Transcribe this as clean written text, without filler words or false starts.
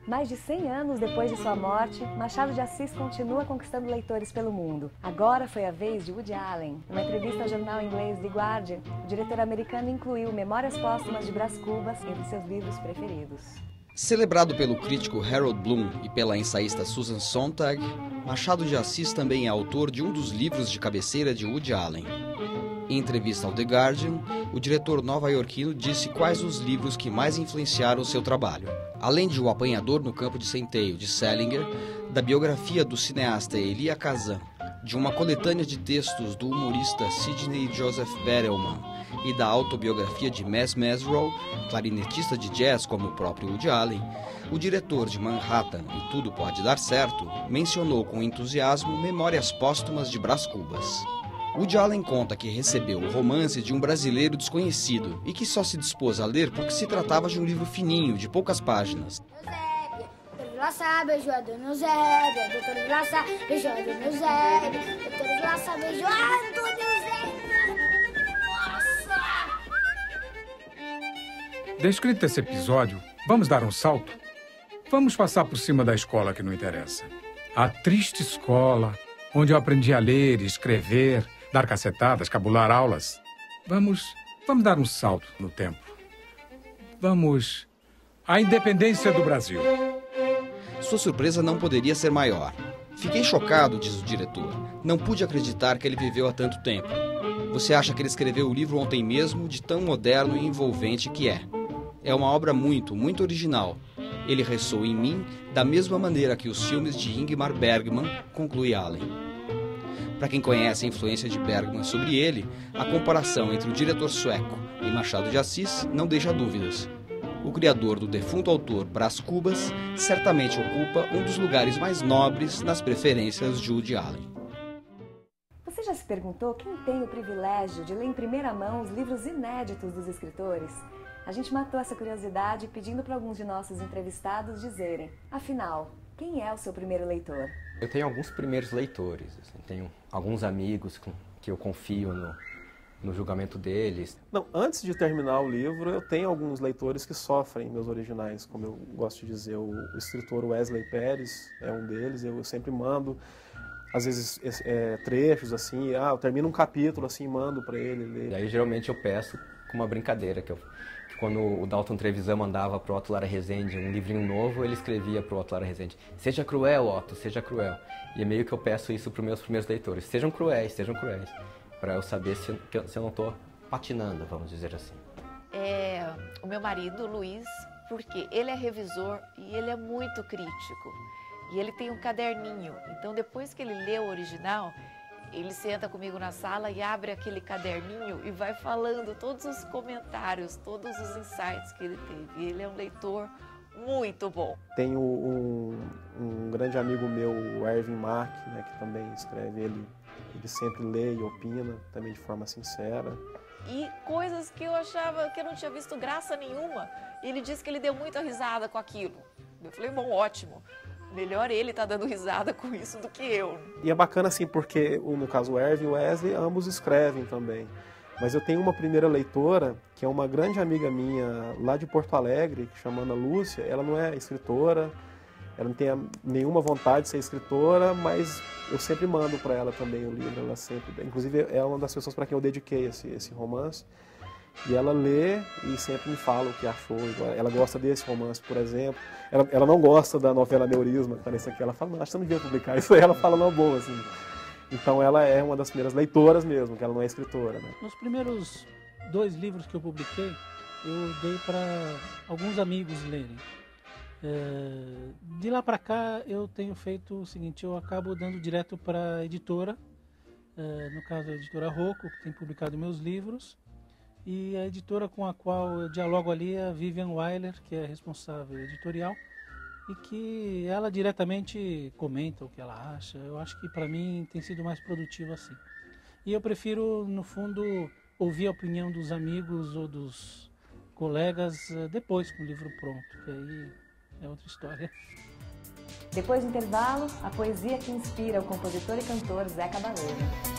Mais de 100 anos depois de sua morte, Machado de Assis continua conquistando leitores pelo mundo. Agora foi a vez de Woody Allen. Numa entrevista ao jornal inglês The Guardian, o diretor americano incluiu Memórias Póstumas de Brás Cubas entre seus livros preferidos. Celebrado pelo crítico Harold Bloom e pela ensaísta Susan Sontag, Machado de Assis também é autor de um dos livros de cabeceira de Woody Allen. Em entrevista ao The Guardian, o diretor nova-iorquino disse quais os livros que mais influenciaram seu trabalho. Além de O Apanhador no Campo de Centeio, de Salinger, da biografia do cineasta Elia Kazan, de uma coletânea de textos do humorista Sidney Joseph Bettelman e da autobiografia de Mess Mesereau, clarinetista de jazz como o próprio Woody Allen, o diretor de Manhattan e Tudo Pode Dar Certo mencionou com entusiasmo Memórias Póstumas de Brás Cubas. Woody Allen conta que recebeu o romance de um brasileiro desconhecido e que só se dispôs a ler porque se tratava de um livro fininho, de poucas páginas. Doutor Vilaça beijou a Dona Eusébia, Doutor Vilaça beijou a Dona Eusébia, Doutor Vilaça beijou a Dona Eusébia. Nossa! Descrito esse episódio, vamos dar um salto? Vamos passar por cima da escola que não interessa. A triste escola, onde eu aprendi a ler, escrever, dar cacetadas, cabular aulas. Vamos dar um salto no tempo. Vamos à independência do Brasil. Sua surpresa não poderia ser maior. Fiquei chocado, diz o diretor. Não pude acreditar que ele viveu há tanto tempo. Você acha que ele escreveu o livro ontem mesmo, de tão moderno e envolvente que é? É uma obra muito original. Ele ressoa em mim da mesma maneira que os filmes de Ingmar Bergman, conclui Allen. Para quem conhece a influência de Bergman sobre ele, a comparação entre o diretor sueco e Machado de Assis não deixa dúvidas. O criador do defunto autor Brás Cubas certamente ocupa um dos lugares mais nobres nas preferências de Woody Allen. Você já se perguntou quem tem o privilégio de ler em primeira mão os livros inéditos dos escritores? A gente matou essa curiosidade pedindo para alguns de nossos entrevistados dizerem, afinal, quem é o seu primeiro leitor? Eu tenho alguns primeiros leitores, assim, tenho alguns amigos que eu confio no julgamento deles. Não, antes de terminar o livro, eu tenho alguns leitores que sofrem meus originais, como eu gosto de dizer. O escritor Wesley Pérez é um deles, eu sempre mando, às vezes, trechos, assim, eu termino um capítulo, assim, mando para ele ler. E aí, geralmente, eu peço com uma brincadeira, que quando o Dalton Trevisan mandava para o Otto Lara Rezende um livrinho novo, ele escrevia para o Otto Lara Rezende: seja cruel, Otto, seja cruel. E é meio que eu peço isso para os meus primeiros leitores: sejam cruéis, para eu saber se eu não estou patinando, vamos dizer assim. O meu marido, Luiz, porque ele é revisor e ele é muito crítico. E ele tem um caderninho, então depois que ele lê o original, ele senta comigo na sala e abre aquele caderninho e vai falando todos os comentários, todos os insights que ele teve. E ele é um leitor muito bom. Tenho um grande amigo meu, o Erwin Mark, né, que também escreve, ele sempre lê e opina, também de forma sincera. E coisas que eu achava que eu não tinha visto graça nenhuma, ele disse que ele deu muita risada com aquilo. Eu falei, bom, ótimo. Melhor ele tá dando risada com isso do que eu. E é bacana assim, porque no caso o Erwin e o Wesley, ambos escrevem também. Mas eu tenho uma primeira leitora, que é uma grande amiga minha lá de Porto Alegre, que chama Ana Lúcia. Ela não é escritora, ela não tem nenhuma vontade de ser escritora, mas eu sempre mando para ela também o livro. Ela sempre, inclusive, é uma das pessoas para quem eu dediquei esse romance. E ela lê e sempre me fala o que achou. Ela gosta desse romance, por exemplo. Ela não gosta da novela Neurisma, que tá nesse aqui. Ela fala, não, acho que você não devia publicar isso. Aí ela fala, não, boa, assim. Então ela é uma das primeiras leitoras mesmo, que ela não é escritora, né? Nos primeiros 2 livros que eu publiquei, eu dei para alguns amigos lerem. De lá para cá, eu tenho feito o seguinte, eu acabo dando direto para a editora, no caso a editora Rocco, que tem publicado meus livros. E a editora com a qual eu dialogo ali é a Vivian Weiler, que é responsável editorial, e que ela diretamente comenta o que ela acha. Eu acho que para mim tem sido mais produtivo assim. E eu prefiro, no fundo, ouvir a opinião dos amigos ou dos colegas depois com o livro pronto, que aí é outra história. Depois do intervalo, a poesia que inspira o compositor e cantor Zé Cabaleiro.